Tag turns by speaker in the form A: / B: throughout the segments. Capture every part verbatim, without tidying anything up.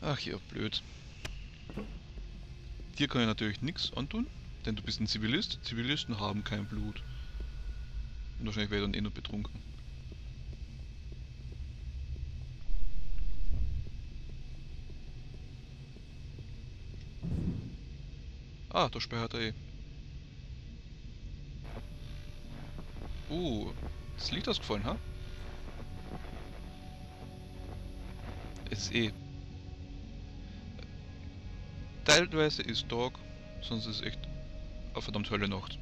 A: Ach ja, blöd. Dir kann ich natürlich nichts antun, denn du bist ein Zivilist. Zivilisten haben kein Blut. Und wahrscheinlich wäre ich dann eh nur betrunken. Ah, da speichert er eh. Uh, das Licht ausgefallen, ha? Es ist eh. Teilweise ist Tag, sonst ist es echt eine verdammt Hölle Nacht.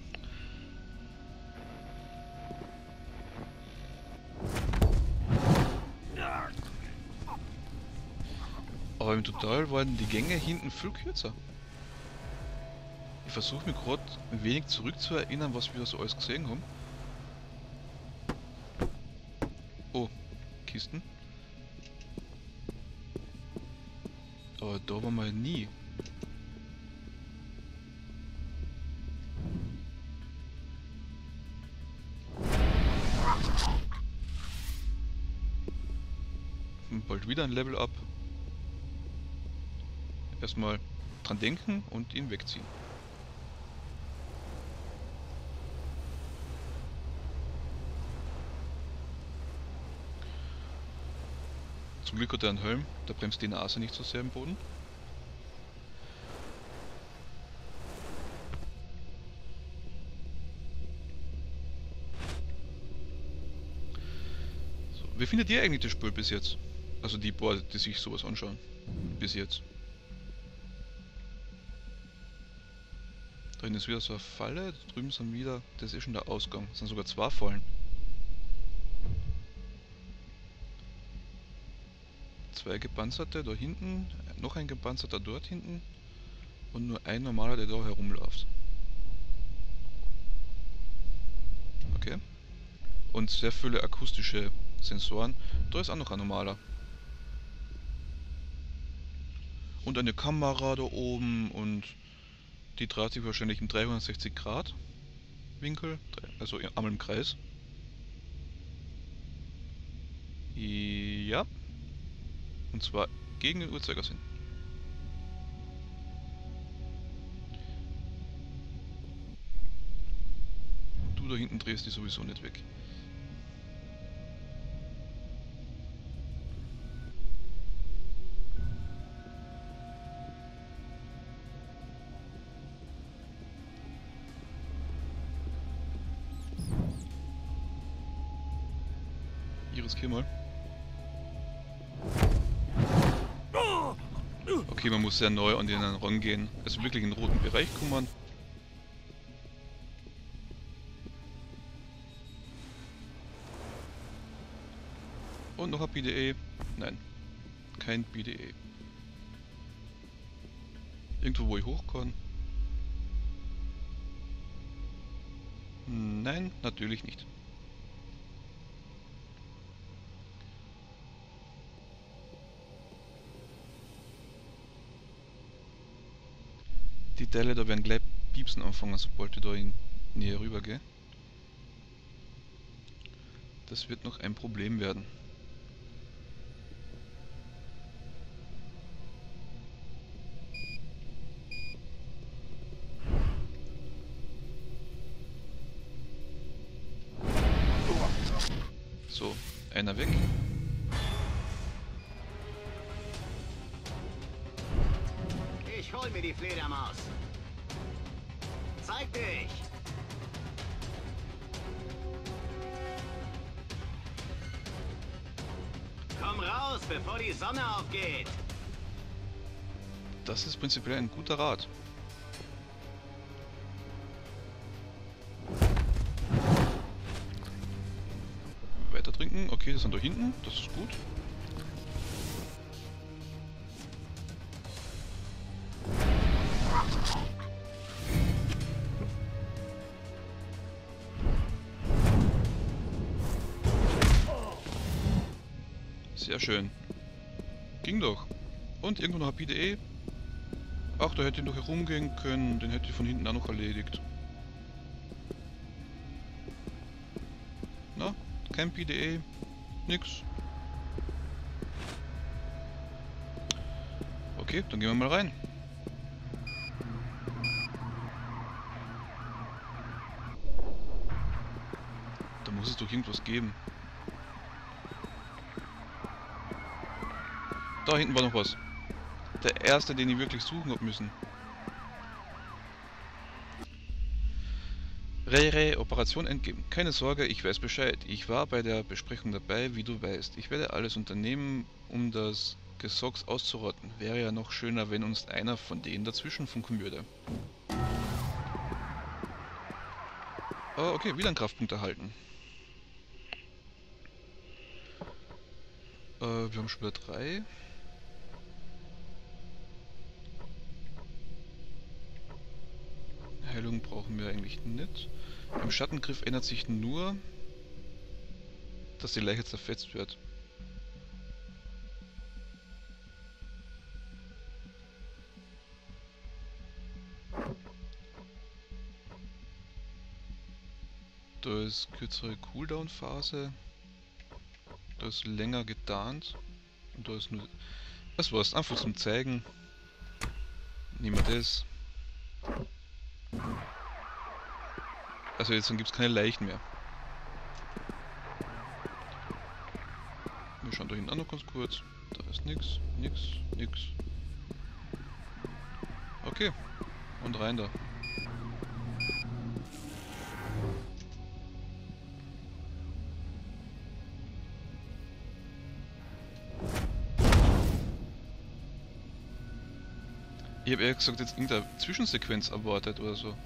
A: Aber im Total waren die Gänge hinten viel kürzer. Ich versuche mich gerade ein wenig zurückzuerinnern, was wir so alles gesehen haben. Oh, Kisten. Aber da waren wir nie. Und bald wieder ein Level up. Erstmal dran denken und ihn wegziehen. Zum Glück hat er einen Helm, da bremst die Nase nicht so sehr im Boden. So, wie findet ihr eigentlich das Spiel bis jetzt? Also die Boah, die sich sowas anschauen. Bis jetzt. Da hinten ist wieder so eine Falle, da drüben sind wieder, das ist schon der Ausgang. Das sind sogar zwei Fallen. Zwei gepanzerte da hinten, noch ein gepanzerter dort hinten und nur ein normaler, der da herumläuft. Okay. Und sehr viele akustische Sensoren. Da ist auch noch ein normaler. Und eine Kamera da oben und die dreht sich wahrscheinlich im dreihundertsechzig Grad Winkel, also einmal im Kreis. Ja. Und zwar gegen den Uhrzeigersinn. Du da hinten drehst dich sowieso nicht weg. Ich riskiere mal. Okay, man muss sehr neu an den rangehen. Also wirklich in den roten Bereich kommen. Und noch ein B D E. Nein, kein B D E. Irgendwo, wo ich hoch kann. Nein, natürlich nicht. Die Teile da werden gleich piepsen anfangen, sobald ich da in näher rüber gehe. Das wird noch ein Problem werden. So, einer weg.
B: Ich hol mir die Fledermaus. Zeig dich! Komm raus, bevor die Sonne aufgeht!
A: Das ist prinzipiell ein guter Rat. Weiter trinken. Okay, das sind da hinten. Das ist gut. Sehr schön. Ging doch. Und irgendwo noch ein B D E. Ach, da hätte ich noch herumgehen können. Den hätte ich von hinten auch noch erledigt. Na, kein B D E. Nix. Okay, dann gehen wir mal rein. Da muss es doch irgendwas geben. Da hinten war noch was. Der erste, den ich wirklich suchen hab müssen. Ray Ray, Operation entgeben. Keine Sorge, ich weiß Bescheid. Ich war bei der Besprechung dabei, wie du weißt. Ich werde alles unternehmen, um das Gesocks auszurotten. Wäre ja noch schöner, wenn uns einer von denen dazwischen funken würde. Oh, okay, wieder einen Kraftpunkt erhalten. Äh, wir haben schon wieder drei. Heilung brauchen wir eigentlich nicht. Im Schattengriff ändert sich nur, dass die Leiche zerfetzt wird. Da ist kürzere Cooldown-Phase. Da ist länger getarnt. Und da ist nur... Das war's, einfach zum Zeigen. Nehmen wir das. Also jetzt gibt es keine Leichen mehr. Wir schauen da hinten an noch ganz kurz. Da ist nix, nix, nix. Okay. Und rein da. Ich habe ehrlich gesagt jetzt irgendeine Zwischensequenz erwartet oder so.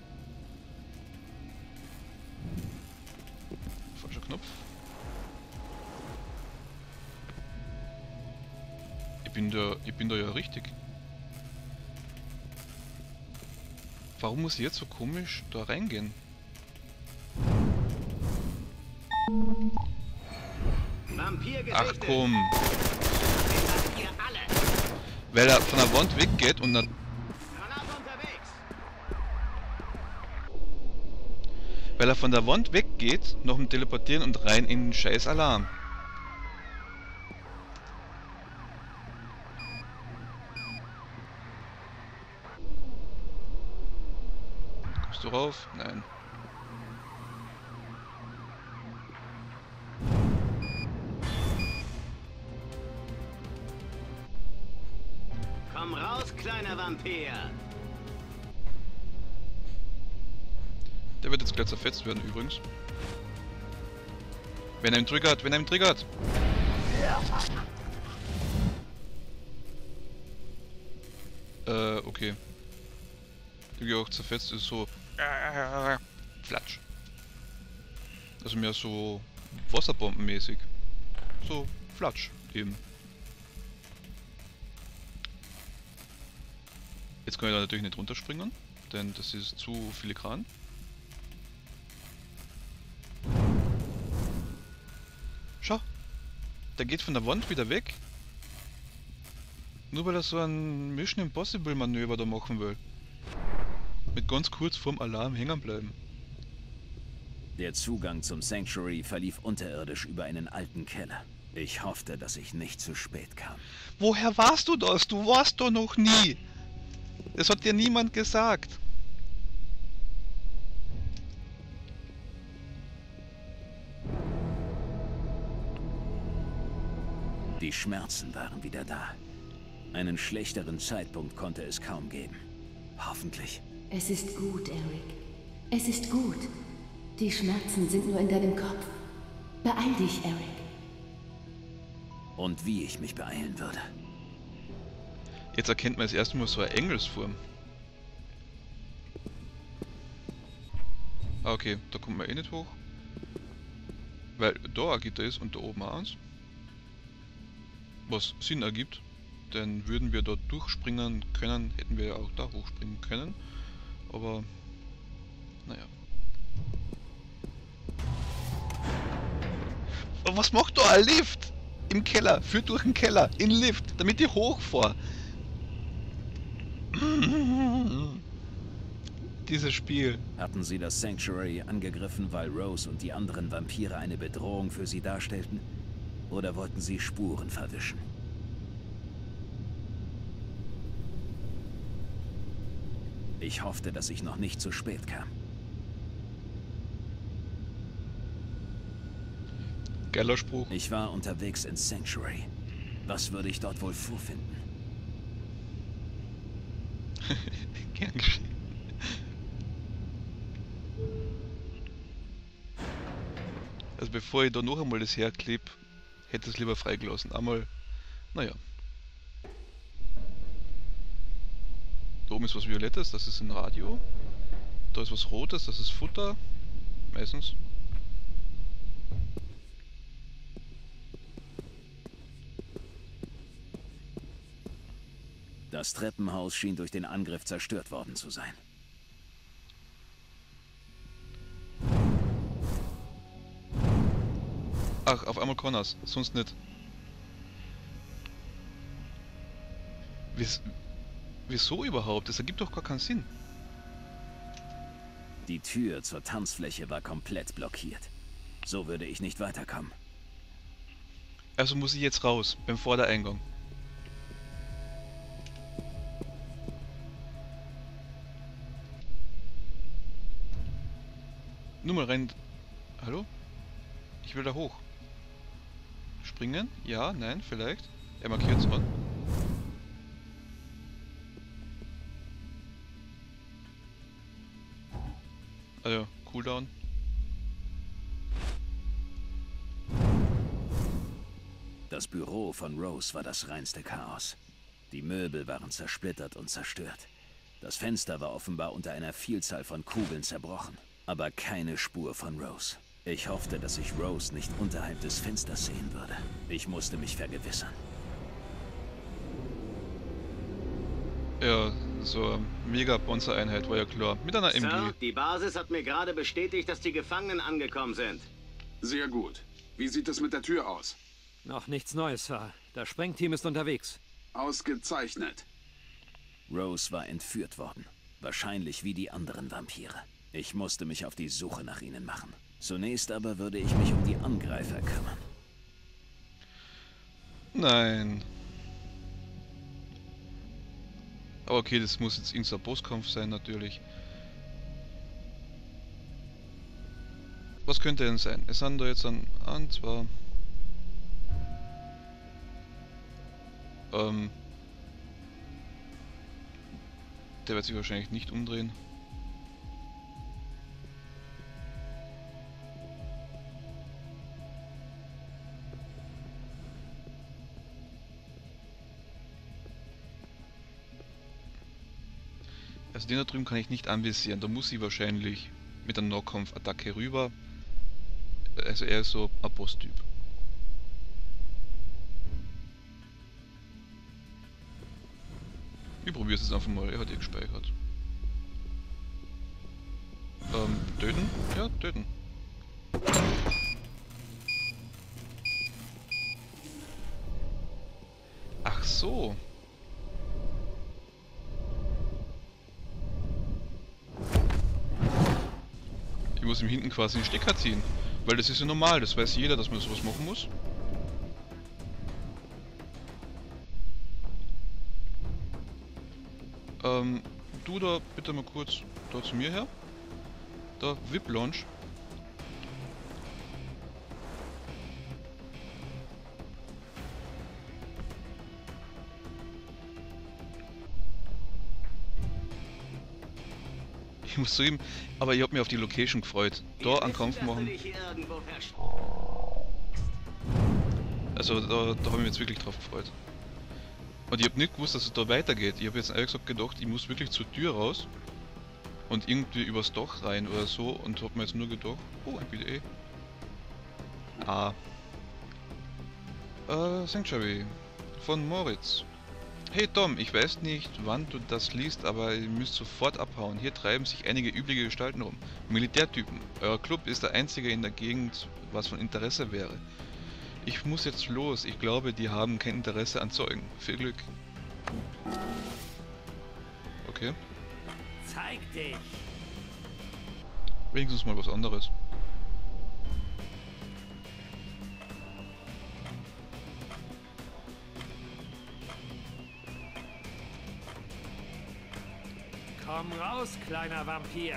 A: Falscher Knopf. Ich bin da, ich bin da ja richtig. Warum muss ich jetzt so komisch da reingehen? Ach komm. Weil er von der Wand weggeht und dann... Weil er von der Wand weggeht, noch im Teleportieren und rein in den scheiß Alarm. Kommst du rauf? Nein.
B: Komm raus, kleiner Vampir!
A: Der wird jetzt gleich zerfetzt werden übrigens. Wenn er ihn triggert, wenn er ihn triggert! Äh, okay. Der auch zerfetzt ist so... Flatsch. Also mehr so Wasserbombenmäßig. So Flatsch eben. Jetzt kann ich da natürlich nicht runterspringen, denn das ist zu filigran. Schau, der geht von der Wand wieder weg. Nur weil er so ein Mission Impossible Manöver da machen will. Mit ganz kurz vorm Alarm hängen bleiben.
C: Der Zugang zum Sanctuary verlief unterirdisch über einen alten Keller. Ich hoffte, dass ich nicht zu spät kam.
A: Woher warst du das? Du warst doch noch nie! Das hat dir niemand gesagt.
C: Die Schmerzen waren wieder da. Einen schlechteren Zeitpunkt konnte es kaum geben. Hoffentlich.
D: Es ist gut, Eric. Es ist gut. Die Schmerzen sind nur in deinem Kopf. Beeil dich, Eric.
C: Und wie ich mich beeilen würde.
A: Jetzt erkennt man das erste Mal so eine Engelsform. Ah, okay, da kommt man eh nicht hoch. Weil da ein Gitter ist und da oben auch eins. Was Sinn ergibt. Denn würden wir dort durchspringen können, hätten wir ja auch da hochspringen können. Aber, naja. Aber was macht da ein Lift? Im Keller, führt durch den Keller, in den Lift, damit ich hochfahre. Dieses Spiel.
C: Hatten sie das Sanctuary angegriffen, weil Rose und die anderen Vampire eine Bedrohung für sie darstellten? Oder wollten sie Spuren verwischen? Ich hoffte, dass ich noch nicht zu spät kam.
A: Geiler Spruch.
C: Ich war unterwegs ins Sanctuary. Was würde ich dort wohl vorfinden?
A: Gern geschehen. Also bevor ich da noch einmal das herkleb, hätte es lieber freigelassen. Einmal, naja. Da oben ist was Violettes, das ist ein Radio. Da ist was Rotes, das ist Futter. Meistens.
C: Das Treppenhaus schien durch den Angriff zerstört worden zu sein.
A: Ach, auf einmal Connors, sonst nicht. Wies, wieso überhaupt? Das ergibt doch gar keinen Sinn.
C: Die Tür zur Tanzfläche war komplett blockiert. So würde ich nicht weiterkommen.
A: Also muss ich jetzt raus, beim Vordereingang. Nur mal rein. Hallo? Ich will da hoch. Springen? Ja, nein, vielleicht. Er markiert es an. Also, Cooldown.
C: Das Büro von Rose war das reinste Chaos. Die Möbel waren zersplittert und zerstört. Das Fenster war offenbar unter einer Vielzahl von Kugeln zerbrochen. Aber keine Spur von Rose. Ich hoffte, dass ich Rose nicht unterhalb des Fensters sehen würde. Ich musste mich vergewissern.
A: Ja, so eine Mega-Bonzer-Einheit war ja klar. Mit einer M G.
B: Sir, die Basis hat mir gerade bestätigt, dass die Gefangenen angekommen sind.
E: Sehr gut. Wie sieht es mit der Tür aus?
F: Noch nichts Neues, Sir. Das Sprengteam ist unterwegs.
E: Ausgezeichnet.
C: Rose war entführt worden. Wahrscheinlich wie die anderen Vampire. Ich musste mich auf die Suche nach ihnen machen. Zunächst aber würde ich mich um die Angreifer kümmern.
A: Nein. Aber okay, das muss jetzt irgendein Bosskampf sein, natürlich. Was könnte denn sein? Es sind da jetzt ein, ein zwei... Ähm... Der wird sich wahrscheinlich nicht umdrehen. Also den da drüben kann ich nicht anvisieren, da muss ich wahrscheinlich mit einer Nahkampf-Attacke rüber. Also er ist so ein Boss-Typ. Ich probiere es jetzt einfach mal, er hat eh gespeichert. Ähm, töten? Ja, töten. Ach so. Ich muss ihm hinten quasi den Stecker ziehen. Weil das ist ja normal, das weiß jeder, dass man sowas machen muss. Ähm, du da bitte mal kurz da zu mir her. Da, V I P-Launch. Ich muss zugeben, aber ich hab mich auf die Location gefreut. Da einen Kampf machen. Also da, da habe ich mich jetzt wirklich drauf gefreut. Und ich habe nicht gewusst, dass es da weitergeht. Ich habe jetzt ehrlich gesagt gedacht, ich muss wirklich zur Tür raus. Und irgendwie übers Dach rein oder so. Und habe mir jetzt nur gedacht, oh, ein B D E. Ah. Äh, Sanctuary. Von Moritz. Hey Tom, ich weiß nicht, wann du das liest, aber ihr müsst sofort abhauen. Hier treiben sich einige übliche Gestalten rum. Militärtypen. Euer Club ist der einzige in der Gegend, was von Interesse wäre. Ich muss jetzt los. Ich glaube, die haben kein Interesse an Zeugen. Viel Glück. Okay.
B: Zeig dich!
A: Wenigstens mal was anderes.
F: Komm raus, kleiner Vampir.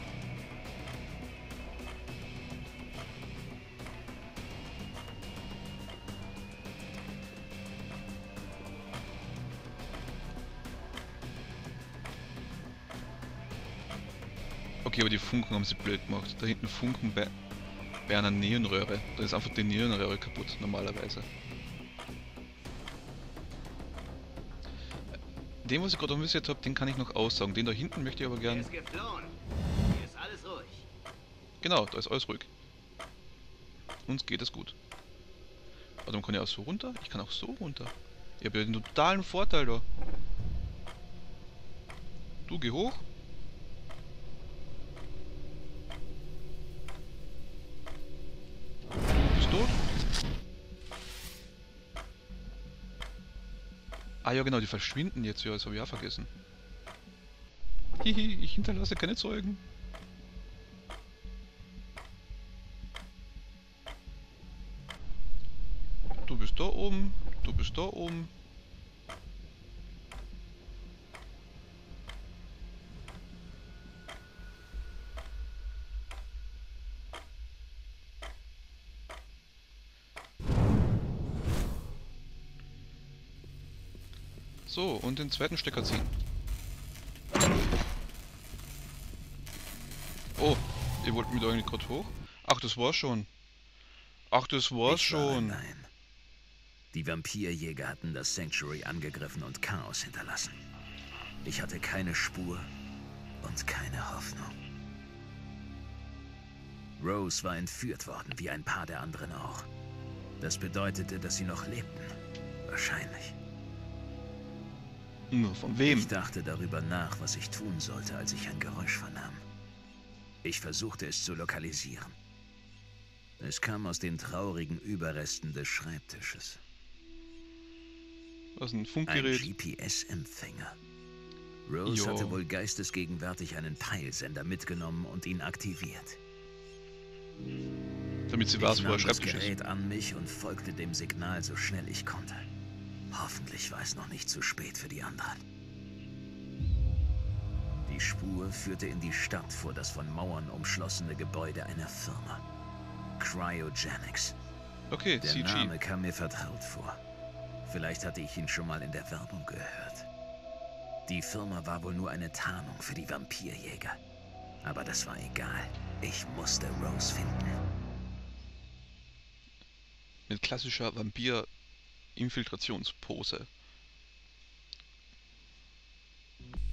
A: Okay, aber die Funken haben sie blöd gemacht. Da hinten Funken bei, bei einer Neonröhre. Da ist einfach die Neonröhre kaputt, normalerweise. Den, was ich gerade anvisiert habe, den kann ich noch aussaugen. Den da hinten möchte ich aber
B: Er
A: gern...
B: ist geflohen. Hier ist alles ruhig.
A: Genau, da ist alles ruhig. Uns geht es gut. Warte, man kann ja auch so runter. Ich kann auch so runter. Ich habe ja den totalen Vorteil da. Du, geh hoch. Du bist tot. Ah ja genau, die verschwinden jetzt. Ja, das habe ich auch vergessen. Hihi, ich hinterlasse keine Zeugen. Du bist da oben, du bist da oben. So, und den zweiten Stecker ziehen. Oh, ihr wollt mit eigentlich gerade hoch? Ach, das war's schon. Ach, das war's
C: Ich war
A: schon.
C: allein. Die Vampirjäger hatten das Sanctuary angegriffen und Chaos hinterlassen. Ich hatte keine Spur und keine Hoffnung. Rose war entführt worden, wie ein paar der anderen auch. Das bedeutete, dass sie noch lebten. Wahrscheinlich.
A: Nur von wem?
C: Ich dachte darüber nach, was ich tun sollte, als ich ein Geräusch vernahm. Ich versuchte es zu lokalisieren. Es kam aus den traurigen Überresten des Schreibtisches.
A: Was ein
C: Ein
A: Funkgerät?
C: G P S-Empfänger. Rose
A: Jo.
C: hatte wohl geistesgegenwärtig einen Peilsender mitgenommen und ihn aktiviert.
A: Damit sie
C: Ich
A: weiß, wo
C: nahm
A: er
C: das
A: Schreibtisch ist.
C: Gerät an mich und folgte dem Signal so schnell ich konnte. Hoffentlich war es noch nicht zu spät für die anderen. Die Spur führte in die Stadt vor das von Mauern umschlossene Gebäude einer Firma. Cryogenics.
A: Okay,
C: Der
A: C G.
C: Name kam mir vertraut vor. Vielleicht hatte ich ihn schon mal in der Werbung gehört. Die Firma war wohl nur eine Tarnung für die Vampirjäger. Aber das war egal. Ich musste Rose finden.
A: Mit klassischer Vampir-Infiltrationspose.